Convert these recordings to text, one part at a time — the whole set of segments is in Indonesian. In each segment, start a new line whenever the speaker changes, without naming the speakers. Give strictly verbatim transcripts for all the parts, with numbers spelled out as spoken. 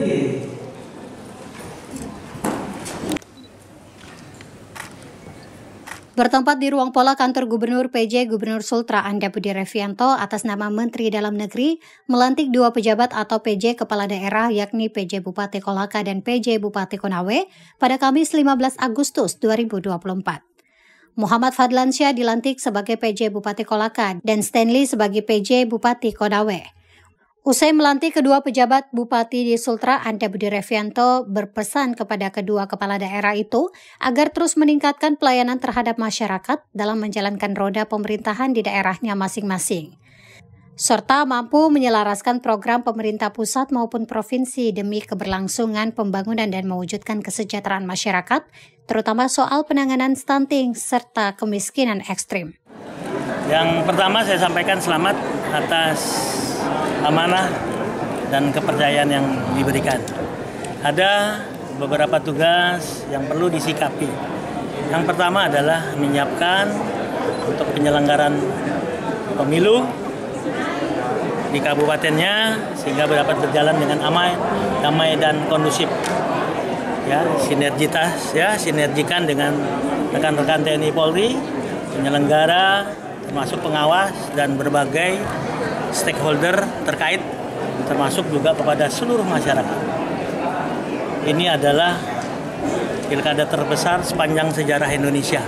berdiri.
Bertempat di ruang pola kantor Gubernur P J Gubernur Sultra Anda Budi Revianto atas nama Menteri Dalam Negeri melantik dua pejabat atau P J Kepala Daerah yakni P J Bupati Kolaka dan P J Bupati Konawe pada Kamis lima belas Agustus dua ribu dua puluh empat. Muhammad Fadlansyah dilantik sebagai P J Bupati Kolaka dan Stanley sebagai P J Bupati Konawe. Usai melantik kedua pejabat, Bupati di Sultra Anda Budi Revianto berpesan kepada kedua kepala daerah itu agar terus meningkatkan pelayanan terhadap masyarakat dalam menjalankan roda pemerintahan di daerahnya masing-masing, serta mampu menyelaraskan program pemerintah pusat maupun provinsi demi keberlangsungan pembangunan dan mewujudkan kesejahteraan masyarakat, terutama soal penanganan stunting serta kemiskinan ekstrim.
Yang pertama saya sampaikan selamat atas amanah dan kepercayaan yang diberikan. Ada beberapa tugas yang perlu disikapi. Yang pertama adalah menyiapkan untuk penyelenggaraan pemilu di kabupatennya sehingga dapat berjalan dengan aman, damai dan kondusif. Ya, sinergitas ya, sinergikan dengan rekan-rekan T N I Polri, penyelenggara, termasuk pengawas dan berbagai stakeholder terkait, termasuk juga kepada seluruh masyarakat. Ini adalah pilkada terbesar sepanjang sejarah Indonesia.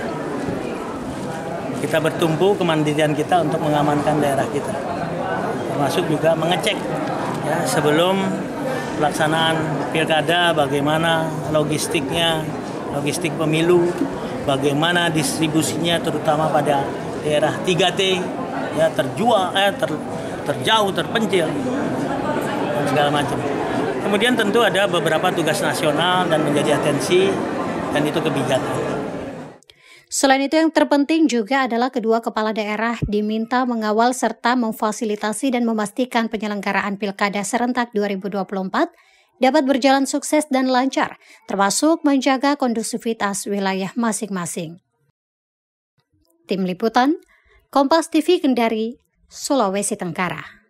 Kita bertumpu kemandirian kita untuk mengamankan daerah kita, termasuk juga mengecek ya, sebelum pelaksanaan pilkada bagaimana logistiknya, logistik pemilu, bagaimana distribusinya terutama pada daerah tiga T ya, terjual eh ter, terjauh, terpencil dan segala macam. Kemudian tentu ada beberapa tugas nasional dan menjadi atensi dan itu kebijakan.
Selain itu yang terpenting juga adalah kedua kepala daerah diminta mengawal serta memfasilitasi dan memastikan penyelenggaraan Pilkada serentak dua ribu dua puluh empat dapat berjalan sukses dan lancar, termasuk menjaga kondusivitas wilayah masing-masing. Tim Liputan, Kompas T V Kendari, Sulawesi Tenggara.